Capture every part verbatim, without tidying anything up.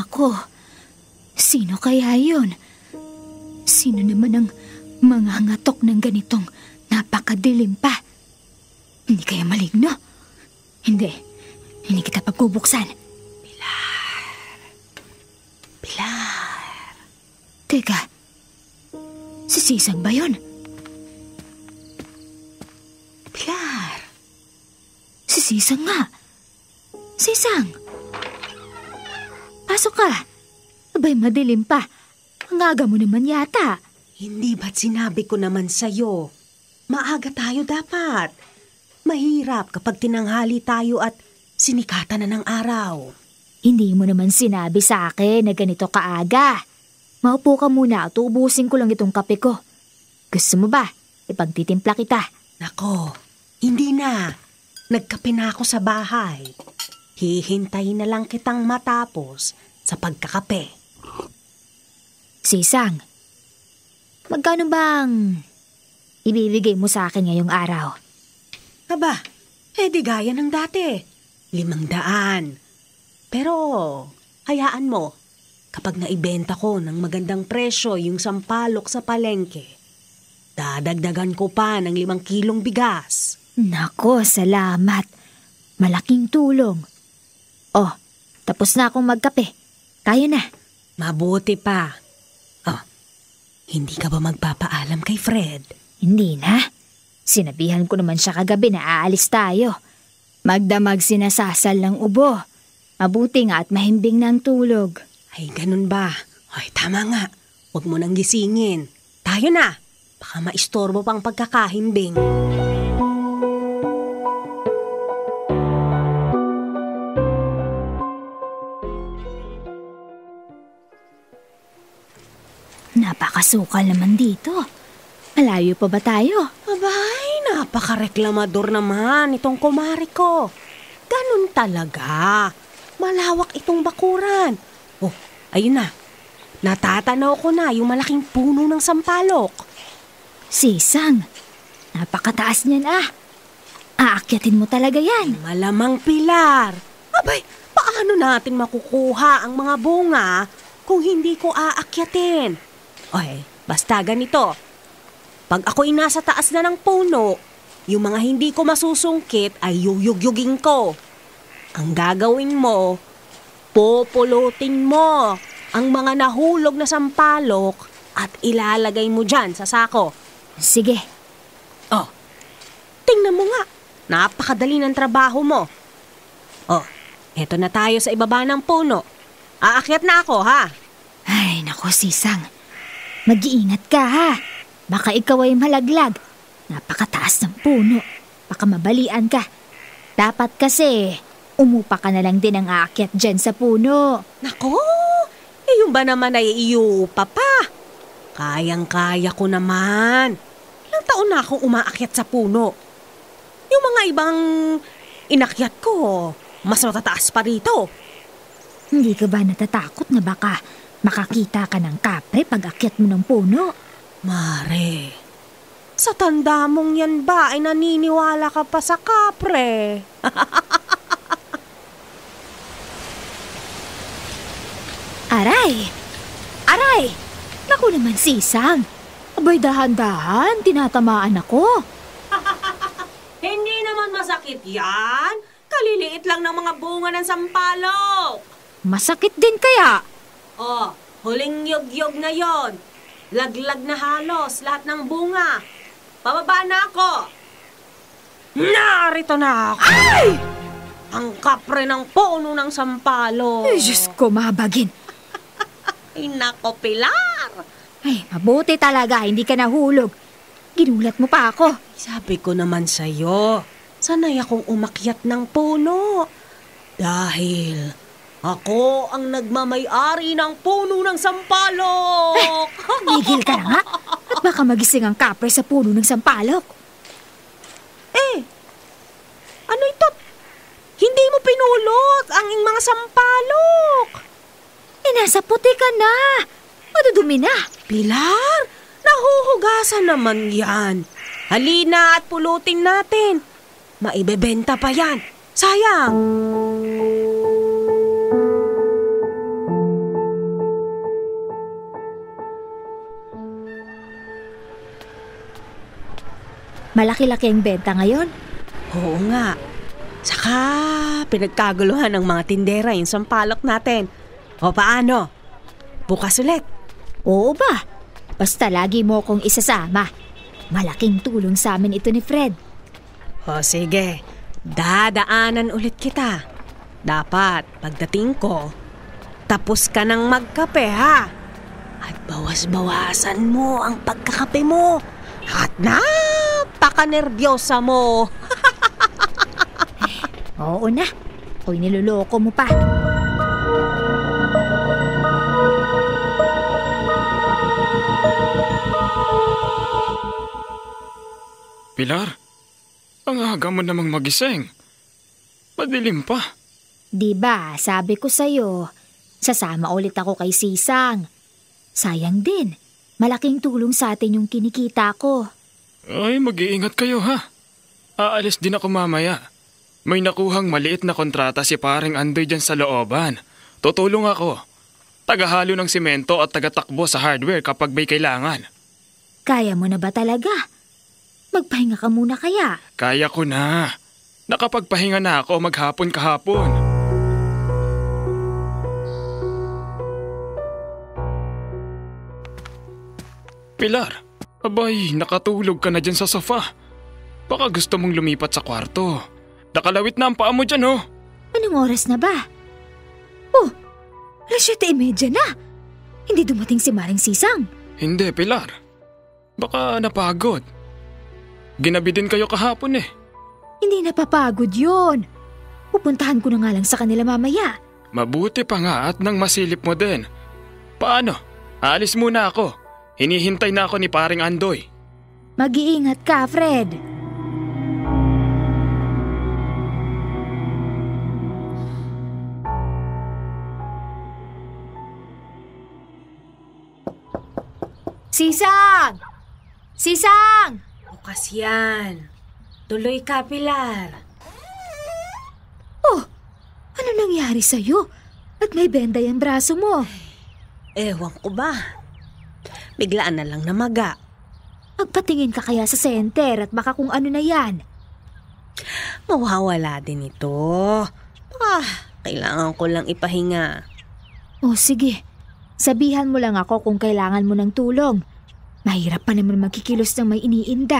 Nako, sino kaya yun? Sino naman ang mangangatok ng ganitong napakadilim pa? Hindi kaya maligno? Hindi, hindi kita pagbubuksan. Pilar. Pilar. Teka, si Sisang ba yun? Pilar. Si Sisang nga. Sisang. Pasok ka. Abay, madilim pa. Ang aga mo naman yata. Hindi ba't sinabi ko naman sa'yo? Maaga tayo dapat. Mahirap kapag tinanghali tayo at sinikatan na ng araw. Hindi mo naman sinabi sa akin na ganito kaaga. Maupo ka muna at ubusin ko lang itong kape ko. Gusto mo ba? Ipagtitimpla kita. Nako, hindi na. Nagkape na ako sa bahay. Hihintayin na lang kitang matapos sa pagkakape. Sisang, magkano bang ibibigay mo sa akin ngayong araw? Aba, eh di gaya ng dati. Limang daan. Pero, hayaan mo. Kapag naibenta ko ng magandang presyo yung sampalok sa palengke, dadagdagan ko pa ng limang kilong bigas. Nako, salamat. Malaking tulong. Oh, tapos na akong magkape. Kaya na. Mabuti pa. Oh, hindi ka ba magpapaalam kay Fred? Hindi na. Sinabihan ko naman siya kagabi na aalis tayo. Magdamag sinasasal ng ubo. Mabuti nga at mahimbing ng tulog. Ay, ganun ba? Ay, tama nga. Huwag mo nang gisingin. Tayo na. Baka maistorbo pang pagkakahimbing. Napakasukal naman dito. Malayo pa ba tayo? Abay, napakareklamador naman itong kumari ko. Ganun talaga. Malawak itong bakuran. Oh, ayun na. Natatanaw ko na yung malaking puno ng sampalok. Sisang, napakataas niyan ah. Aakyatin mo talaga yan. Malamang, Pilar. Abay, paano natin makukuha ang mga bunga kung hindi ko aakyatin? Oy, basta ganito. Pag ako'y nasa taas na ng puno, yung mga hindi ko masusungkit ay yuyugyugin ko. Ang gagawin mo, populutin mo ang mga nahulog na sampalok at ilalagay mo dyan sa sako. Sige. Oh, tingnan mo nga. Napakadali ng trabaho mo. Oh, eto na tayo sa ibaba ng puno. Aakyat na ako, ha? Ay, naku, Sisang. Mag-iingat ka, ha? Baka ikaw ay malaglag. Napakataas ng puno. Baka mabalian ka. Dapat kasi, umupa ka na lang din ang aakyat dyan sa puno. Nako, eh yung ba naman ay iupa pa? Kayang-kaya ko naman. Ilang taon na akong umaakyat sa puno. Yung mga ibang inakyat ko, mas matataas pa rito. Hindi ka ba natatakot na baka makakita ka ng kapre pag akyat mo ng puno? Mare, sa tanda mong yan ba ay naniniwala ka pa sa kapre? Aray! Aray! Naku naman, Sisang. Abay, dahan-dahan, tinatamaan ako. Hindi naman masakit yan. Kaliliit lang ng mga bunga ng sampalok. Masakit din kaya? Oh, huling yug-yug na yon. Laglag na halos lahat ng bunga. Pababa na ako. Narito na ako. Ay! Ang kapre ng puno ng sampalok. Ay, Diyos ko, mabagin. Ay, nako, Pilar. Ay, mabuti talaga, hindi ka nahulog. Ginulat mo pa ako. Sabi ko naman sa'yo, sanay akong umakyat ng puno. Dahil ako ang nagmamay-ari ng puno ng sampalok. Migil ka na nga. At baka magising ang kapre sa puno ng sampalok. Eh, ano ito? Hindi mo pinulot ang mga sampalok. Eh, nasa puti ka na. Madudumi na. Pilar, nahuhugasan naman yan. Halina at pulutin natin. Maibebenta pa yan. Sayang. Malaki-laki ang benta ngayon? Oo nga. Saka pinagkaguluhan ng mga tindera yung sampalok natin. O paano? Bukas ulit. Oo ba? Basta lagi mo kong isasama. Malaking tulong sa amin ito ni Fred. O sige, dadaanan ulit kita. Dapat pagdating ko, tapos ka nang magkape ha. At bawas-bawasan mo ang pagkakape mo. At napaka-nervyosa mo. Oo na. Ako'y niloloko mo pa. Pilar, ang aga mo namang magising. Madilim pa. Diba, sabi ko sa'yo, sasama ulit ako kay Sisang. Sayang din, malaking tulong sa atin yung kinikita ko. Ay, mag-iingat kayo ha. Aalis din ako mamaya. May nakuhang maliit na kontrata si paring Andoy dyan sa looban. Tutulong ako. Tagahalo ng simento at tagatakbo sa hardware kapag may kailangan. Kaya mo na ba talaga? Magpahinga ka muna kaya? Kaya ko na. Nakapagpahinga na ako maghapon kahapon. Pilar, abay, nakatulog ka na dyan sa sofa. Baka gusto mong lumipat sa kwarto. Nakalawit na ang paa mo dyan, oh. Anong oras na ba? Oh, alas siyete imedya na. Hindi dumating si Maring Sisang. Hindi, Pilar. Baka napagod. Ginabi din kayo kahapon eh. Hindi napapagod yun. Pupuntahan ko na nga lang sa kanila mamaya. Mabuti pa nga at nang masilip mo din. Paano? Aalis muna ako. Hinihintay na ako ni paring Andoy. Mag-iingat ka, Fred. Sisang! Sisang! Bukas yan. Tuloy ka, Pilar. Oh, ano nangyari sa'yo? At may benda yung braso mo. Ewan ko ba? Biglaan na lang namaga. Magpatingin ka kaya sa center at baka kung ano na yan. Mawawala din ito. Ah, kailangan ko lang ipahinga. Oh, sige. Sabihan mo lang ako kung kailangan mo ng tulong. Mahirap pa naman magkikilos ng may iniinda.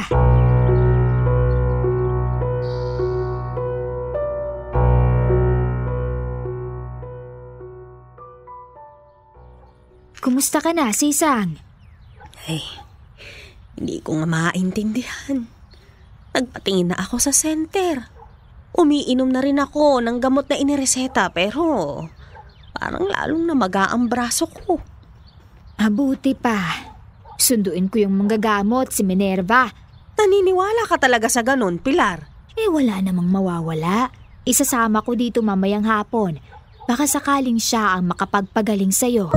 Kumusta ka na, Sisang? Ay, hindi ko nga maintindihan. Nagpatingin na ako sa center. Umiinom na rin ako ng gamot na inireseta pero parang lalong namaga ang braso ko. Mabuti pa. Sunduin ko yung manggagamot, si Minerva. Naniniwala ka talaga sa ganun, Pilar? Eh wala namang mawawala. Isasama ko dito mamayang hapon. Baka sakaling siya ang makapagpagaling sa'yo.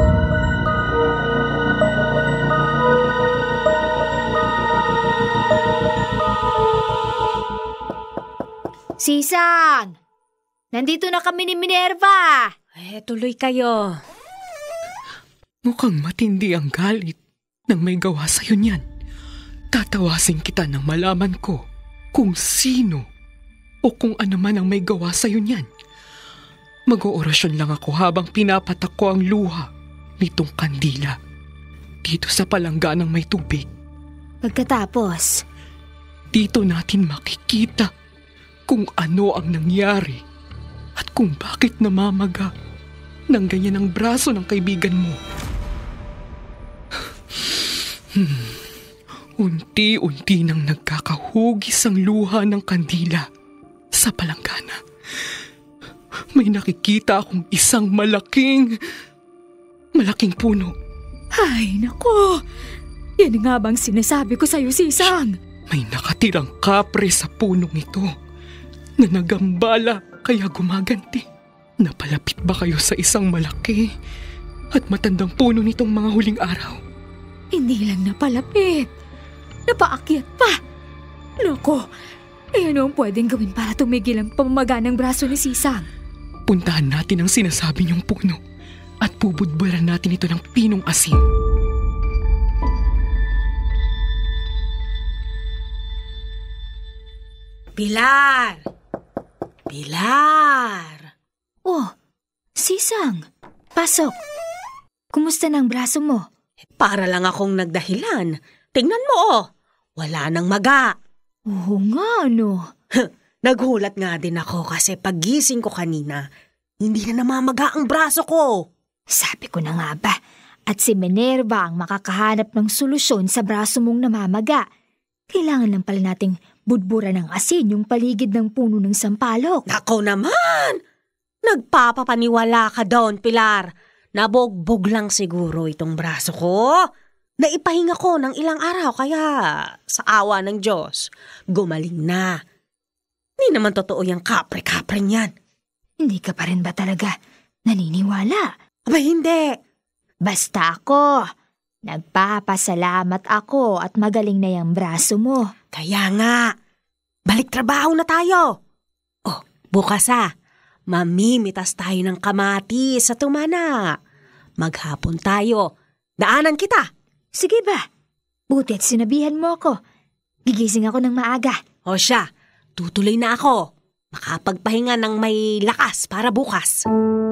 Sisang! Nandito na kami ni Minerva! Eh, tuloy kayo. Mukhang matindi ang galit nang may gawa sa'yo niyan. Tatawasin kita nang malaman ko kung sino o kung ano man ang may gawa sa'yo niyan. Mag-oorasyon lang ako habang pinapatak ko ang luha nitong kandila dito sa palangganang may tubig. Pagkatapos, dito natin makikita kung ano ang nangyari at kung bakit namamaga ng ganyan ang braso ng kaibigan mo. Hmm. Unti-unti nang nagkakahugis ang luha ng kandila sa palanggana. May nakikita akong isang malaking, malaking puno. ay nako! Yan nga bang sinasabi ko sa'yo, Sisang? May nakatirang kapre sa punong ito na nagambala kaya gumaganti. Napalapit ba kayo sa isang malaki at matandang puno nitong mga huling araw? Hindi lang napalapit. Napaakyat pa. Loko, eh ano ang pwedeng gawin para tumigil ang pamamaga ng braso ni Sisang? Puntahan natin ang sinasabi niyong puno at pubudburan natin ito ng pinong asin. Pilar! Pilar! Oh, Sisang, pasok. Kumusta ng braso mo? Para lang akong nagdahilan. Tingnan mo oh, wala nang maga. Oo nga, ano? Naghulat nga din ako kasi paggising ko kanina, hindi na namamaga ang braso ko. Sabi ko na nga ba, at si Minerva ang makakahanap ng solusyon sa braso mong namamaga. Kailangan lang pala nating budbura ng asin yung paligid ng puno ng sampalok. Nako naman! Nagpapapaniwala ka doon, Pilar. Nabogbog lang siguro itong braso ko. Naipahinga ko ng ilang araw kaya sa awa ng Diyos, gumaling na. Hindi naman totoo yung kapre-kapre niyan. Hindi ka pa rin ba talaga naniniwala? Aba hindi. Basta ako, nagpapasalamat ako at magaling na yung braso mo. Kaya nga, balik trabaho na tayo. Oh, bukas ah, mamimitas tayo ng kamatis sa tumana. Maghapon tayo. Daanan kita. Sige ba? Buti at sinabihan mo ako. Gigising ako ng maaga. O siya, tutuloy na ako. Makapagpahinga ng may lakas para bukas.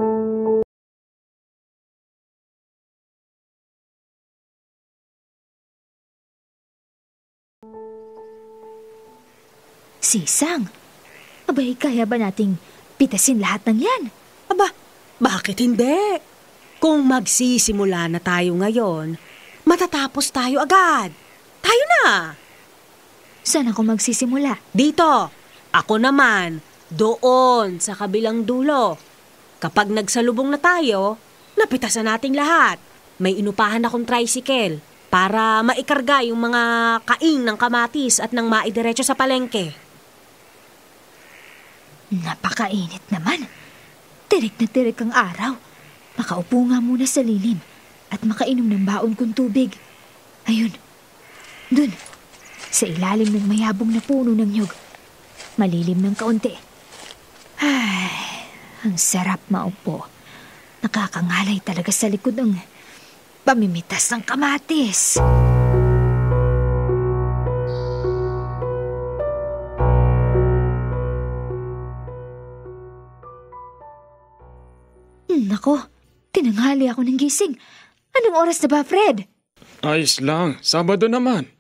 Sisang, abay kaya ba nating pitasin lahat ng yan? Aba, bakit hindi? Kung magsisimula na tayo ngayon, matatapos tayo agad. Tayo na! Saan ako magsisimula? Dito. Ako naman, doon sa kabilang dulo. Kapag nagsalubong na tayo, napitasan nating lahat. May inupahan akong tricycle para maikarga yung mga kaing ng kamatis at nang maidiretso sa palengke. Napakainit naman. Tirik na tirik ang araw. Makaupo nga muna sa lilim at makainom ng baon kong tubig. Ayun, dun, sa ilalim ng mayabong na puno ng nyug. Malilim ng kaunti. Ay, ang sarap maupo. Nakakangalay talaga sa likod ng pamimitas ng kamatis. Nako, tinanghali ako ng gising. Anong oras na ba, Fred? Ayos lang, Sabado naman.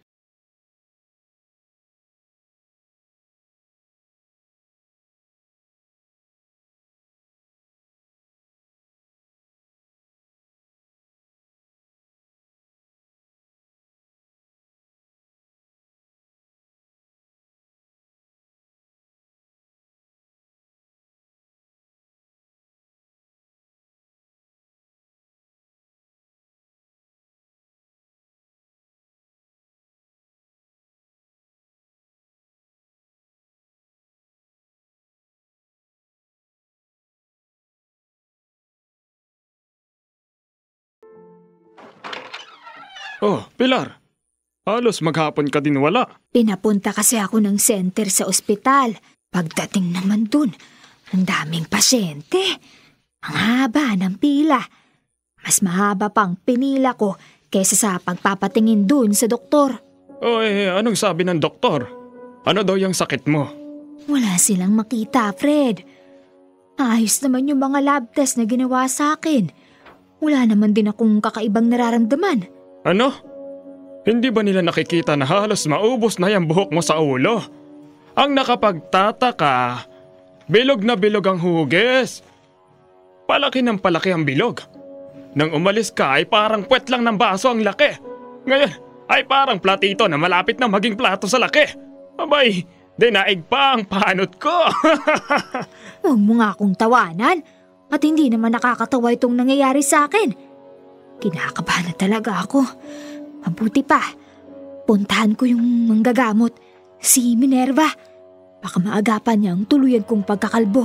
Oh, Pilar. Halos maghapon ka din wala. Pinapunta kasi ako ng center sa ospital. Pagdating naman dun, ang daming pasyente. Ang haba ng pila. Mas mahaba pang pinila ko kaysa sa pagpapatingin dun sa doktor. Oh, eh, anong sabi ng doktor? Ano daw yung sakit mo? Wala silang makita, Fred. Ayos naman yung mga lab test na ginawa sa akin. Wala naman din akong kakaibang nararamdaman. Ano? Hindi ba nila nakikita na halos maubos na yung buhok mo sa ulo? Ang nakapagtataka, bilog na bilog ang hugis. Palaki ng palaki ang bilog. Nang umalis ka ay parang puwet lang ng baso ang laki. Ngayon ay parang platito na malapit na maging plato sa laki. Abay, dinaig pa ang panot ko. Huwag mo nga akong tawanan at hindi naman nakakatawa itong nangyayari sa akin. Kinakabahan na talaga ako. Mabuti pa, puntahan ko yung manggagamot, si Minerva. Baka maagapan niya ang tuluyan kong pagkakalbo.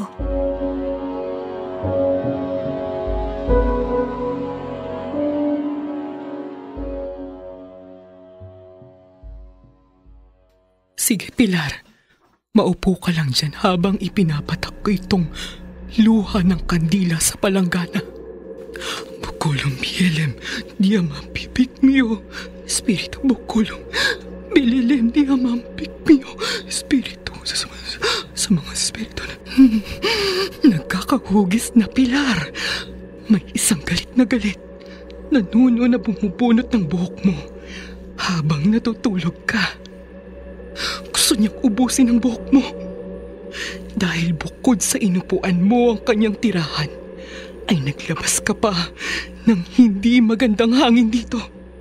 Sige, Pilar. Maupo ka lang dyan habang ipinapatak ko itong luha ng kandila sa palanggana. Bukulong bielem, diamampipik mio. Espiritu bukulong, bililem diamampik mio. Espiritu sa, sa, sa mga espiritu na nagkakahugis na pilar. May isang galit na galit na nuno na bumubunot ng buhok mo habang natutulog ka. Gusto niyang ubusin ang buhok mo. Dahil bukod sa inupuan mo ang kanyang tirahan, ay naglabas ka pa ng hindi magandang hangin dito.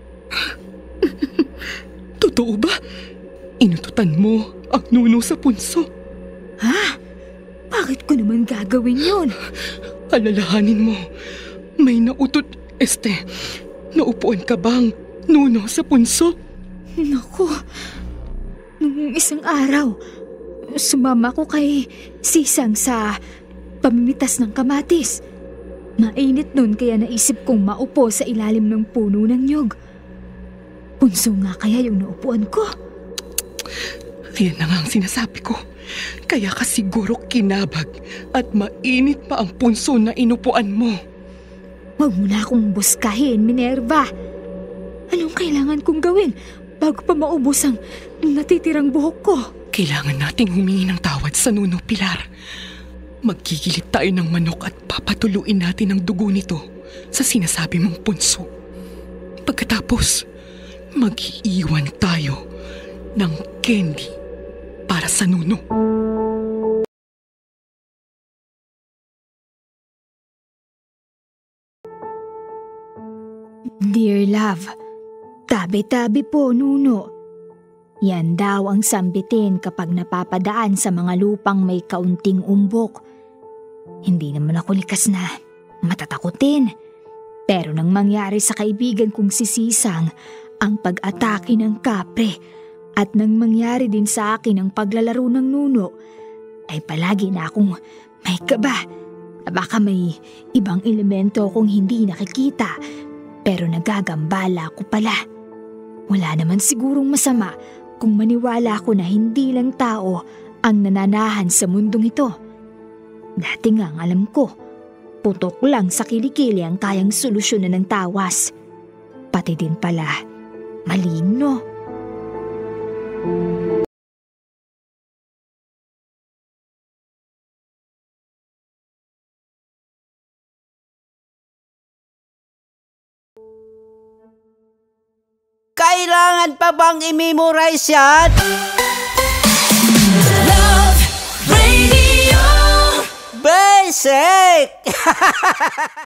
Totoo ba? Inututan mo ang nuno sa punso. Ha? Bakit ko naman gagawin yun? Alalahanin mo, may nautot, este, naupuan ka bang nuno sa punso? Naku, nung isang araw, sumama ko kay Sisang sa pamimitas ng kamatis. Mainit nun kaya naisip kong maupo sa ilalim ng puno ng nyog. Punso nga kaya yung naupuan ko. Yan na nga ang sinasabi ko. Kaya ka siguro kinabag at mainit pa ang punso na inupuan mo. Huwag mo na akong buskahin, Minerva. Anong kailangan kong gawin bago pa maubos ang natitirang buhok ko? Kailangan nating humingi ng tawad sa Nuno Pilar. Magkikilip tayo ng manok at papatuluin natin ang dugo nito sa sinasabi mong punso. Pagkatapos, mag-iiwan tayo ng candy para sa Nuno. Dear love, tabi-tabi po, Nuno. Yan daw ang sambitin kapag napapadaan sa mga lupang may kaunting umbok. Hindi naman ako likas na matatakutin. Pero nang mangyari sa kaibigan kong si Sisang ang pag-atake ng kapre at nang mangyari din sa akin ang paglalaro ng nuno, ay palagi na akong may kaba. Baka may ibang elemento akong hindi nakikita pero nagagambala ko pala. Wala naman sigurong masama kung maniwala ko na hindi lang tao ang nananahan sa mundong ito. Dati nga ang alam ko, putok lang sa kilikili ang kayang solusyonan ng tawas. Pati din pala, maligno. Kailangan pa bang i-memorize yan? Love Radio Basic!